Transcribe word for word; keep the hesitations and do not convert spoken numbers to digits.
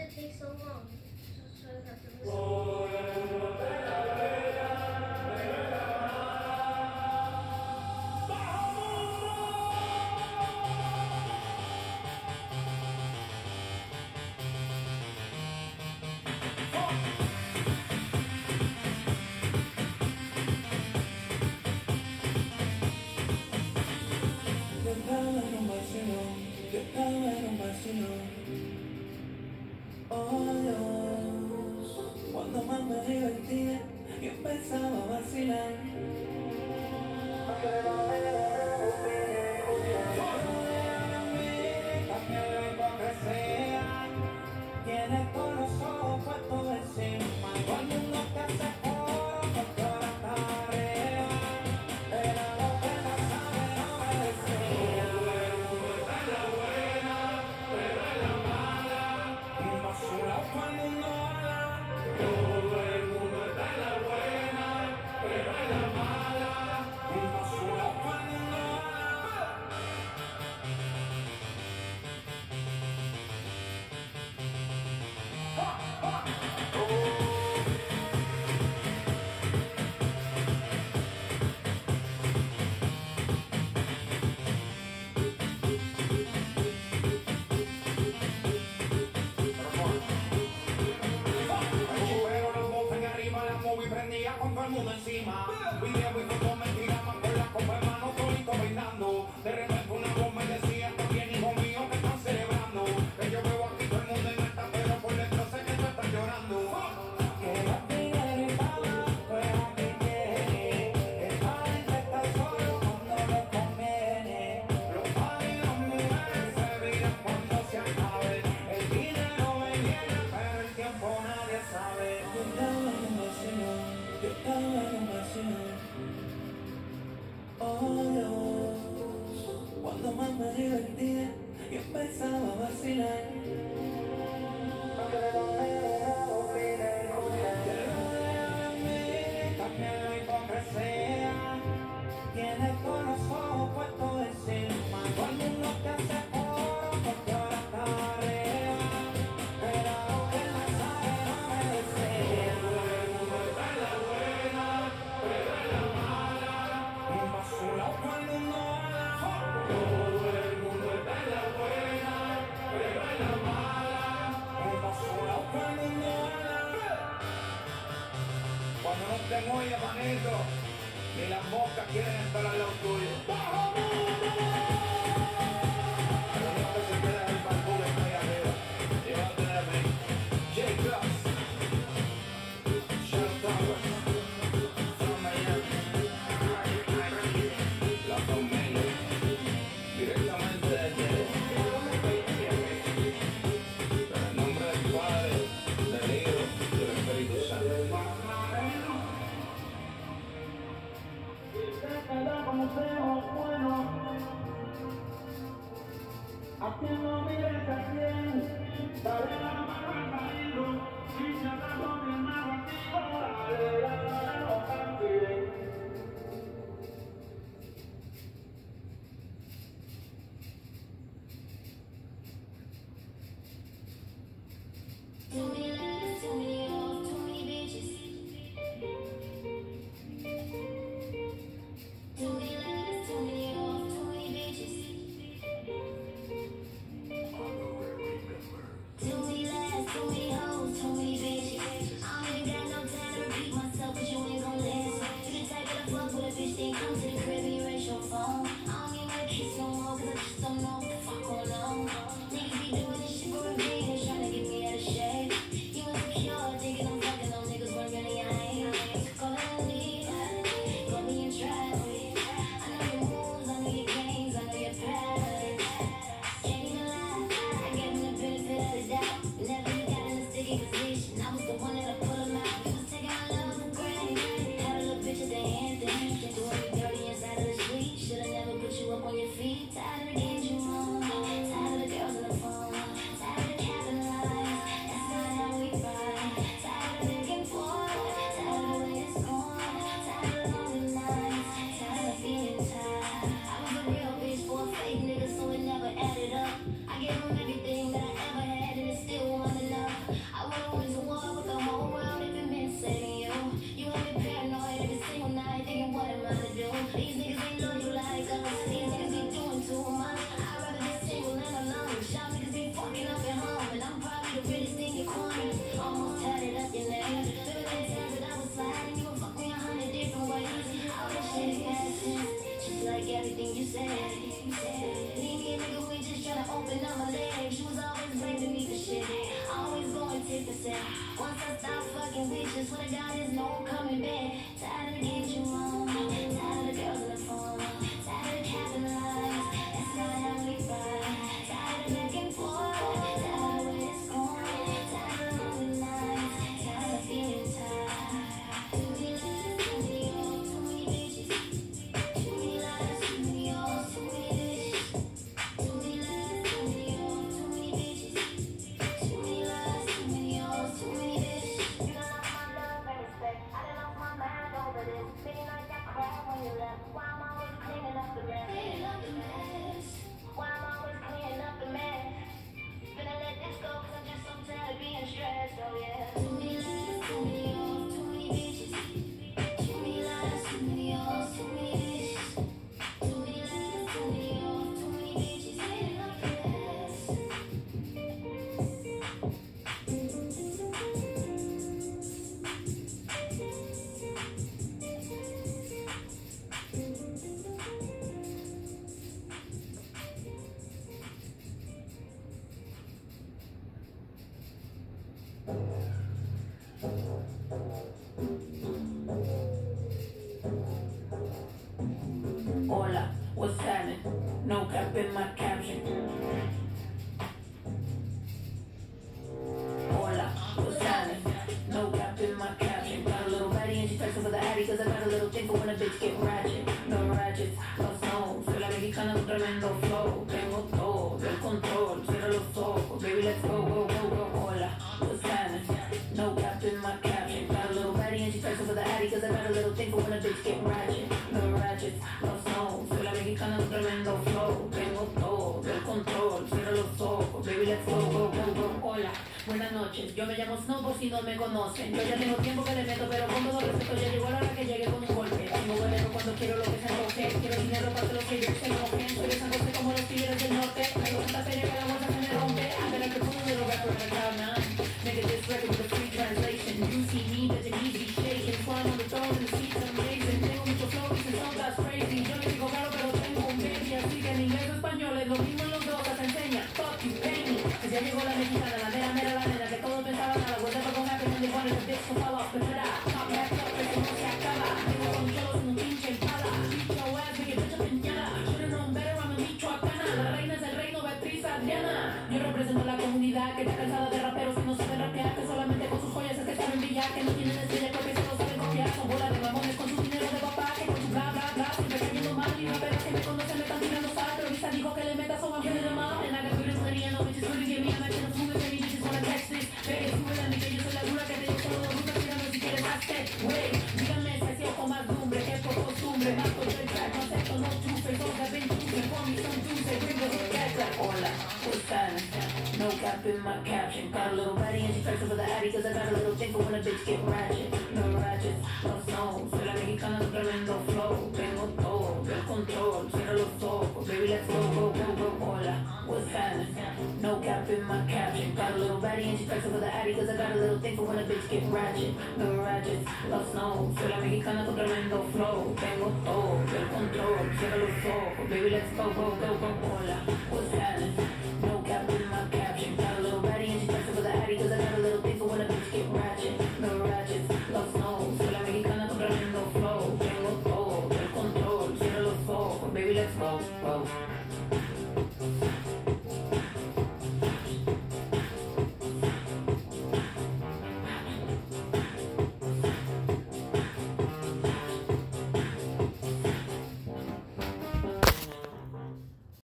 it take so long? Just so I have to listen. Yo estaba en un vacilón, yo estaba en un vacilón. Oh Dios, cuando más me divertía y empezaba a vacilar. También la hipocresía tiene todos los ojos puestos encima. Todo el mundo te hace coro porque ahora está arriba. Era lo que no sabe, no me decía. Basurado todo el mundo habla. Todo el mundo está en la buena, pero en la mala. Basurado todo el mundo habla. Pero los botes de arriba, la movie prendía con todo el mundo encima. Video y fotos me tiraban con la copa en mano, todito bailando. De repente una voz me decía, también hijo mío, que están celebrando. Que yo veo aquí todo el mundo en alta, pero por dentro sé que tú estás llorando. Que la vida gritaba, pues aquí tiene. Esta gente está solo cuando les conviene. Los padres y las mujeres se miran cuando se acabe. El dinero me viene, pero el tiempo nadie sabe. Yo estaba en un vacilón, yo estaba en un vacilón. Oh Dios, cuando más me divertía y empezaba a vacilar. También la hipocresía tiene todos los ojos puestos encima. Todo el mundo te hace coro porque ahora está arriba. Pero lo que no sabe no me desea. Todo el mundo está en la buena, pero en la mala. Basurado todo el mundo habla. Todo el mundo está en la buena, pero en la mala. Basurado todo el mundo habla. Cuando no te mueves, manito, ni las moscas quieren estar al lado tuyo. Pero no que se queda el parkour está ahí arriba. Llévate de mí. J-Class. Shadow Towers. From Miami. La familia. Directamente desde en el nombre del Padre, del Hijo y del Espíritu Santo. A quien no mires a quien, dale la mano al marido, si se atrasó mi hermano antiguo, dale la mano también. Too many lies, too many hoes, too many bitches. Too many lies, too many hoes, too many bitches. Too many lies, too many hoes, too many bitches. I don't even got no time to repeat myself, cause you ain't gon' last. fifty percent. Once I stop fucking bitches, swear to God, there's no coming back. Tired of getting you wrong, tired of the girls on the phone, tired of capping lies. That's not how we ride. Tired of back and forth, tired of where it's going, tired of lonely nights, tired of feeling tired. Too many lies, too many hoes, too many bitches. Too many lies, too many hoes, too many bitches. Too many lies, too many hoes, too many bitches. Too many lies, too many hoes, too many bitches. You done lost my love and respect. I done lost my mind over this. Feeling like I cried when you left. Why I'm always cleaning up the mess? Cleaning up the mess. Why I'm always cleaning up the mess? Finna let this go 'cause I'm just so tired of being stressed. Oh yeah. Too many lies, too many hoes, too many bitches. Too many lies, too many hoes, too many bitches. Too many lies, too many hoes, too many bitches. Cleaning up the mess. Hola, what's happening? No cap in my caption. Hola, what's happening? No cap in my caption. Got a little baddie and she texting for the addy cause I got a little thing for when a bitch get ratchet. No ratchets, los no. Soy la mexicana de un tremendo flow. Tengo todo, el control. Cierra los ojos, baby, let's go, go, go, go. Hola, what's happening? No cap in my caption. Got a little baddie and she texting for the addy cause I got a little thing for when a bitch get ratchet. No ratchets, los no. Soy la mexicana de un tremendo flow. Tengo todo, el control. Cierra los ojos, baby, let's go, go, go, go. Hola, buenas noches. Yo me llamo Snow por si no me conocen. Yo ya tengo tiempo que le meto, pero con todo respeto ya llegó la hora que llegue con un golpe. Tengo veneno cuando quiero lo que se antoje. Quiero dinero para que los que se enojen. Soy de San José como los tigres del norte. Traigo tanta feria que la bolsa se me rompe. I'm gonna put a little rapper in the crowd now. Nigga, this record with a free translation. You see me, but the easy shaking. Swine on the throne and the seats amazing. Tengo mucho flow y se son that's crazy. Yo le digo claro, pero tengo un baby. Así que en inglés o español es lo mismo en los dos. Se enseña, fuck you, pay me. Que ya llegó la mexicana, la mera, mera, la nena. Que todos pensaban a la vuelta para con happen. And they wanted a bitch to fall off. Pero era, pop back up, eso no se acaba. Tengo con cholos en un pinche empala. Beat your ass, make it bitch up piñada. Should've known better, I'm a michoacana. La reina es el reino, Beatriz Adriana. Yo represento la comunidad que está cansada de raperos que no saben rapear. Que solamente con sus joyas es que saben brillar. Que no tienen estrella propia, solo saben copiar. Son bola de mamones con su dinero de papá. Que con su bla bla bla siempre cayendo mal. Y raperos que me conocen me están tirando sal. Pero Lisa dijo que le meta son ángeles de mal. And I got good as money and no bitches really give me a mention of who if any bitches wanna catch this. Baby, sube la que yo soy la dura que te digo todo ruta. Tírame si quieres hacer. Wey, díganme si así ojo más lumbre. Que por costumbre. Marco yo el track, no acepto no trufe. Todos la ven trufe. For me some juice. Bring the hook back like hola, what's happening? No cap in my caption. Got a little baddie and she texting for the addy cause I got a little thing for when a bitch get ratchet. No ratchets, los no. Soy la mexicana de un tremendo flow. Tengo todo, el control. Cierra los ojos, baby, let's go, go, go, go. Hola, what's happening? No cap in my caption. Got a little baddie and she texting for the addy cause I got a little thing for when a bitch get ratchet. No ratchets, los no. Soy la mexicana de un tremendo flow. Tengo todo, el control. Cierra los ojos, baby, let's go, go, go, go. Hola.